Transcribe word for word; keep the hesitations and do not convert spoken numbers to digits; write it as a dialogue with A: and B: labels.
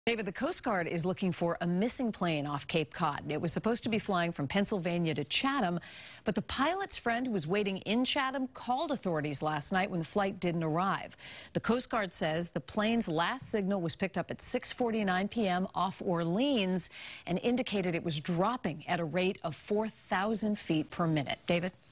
A: David, the Coast Guard is looking for a missing plane off Cape Cod. It was supposed to be flying from Pennsylvania to Chatham, but the pilot's friend who was waiting in Chatham called authorities last night when the flight didn't arrive. The Coast Guard says the plane's last signal was picked up at six forty-nine p m off Orleans and indicated it was dropping at a rate of four thousand feet per minute. David?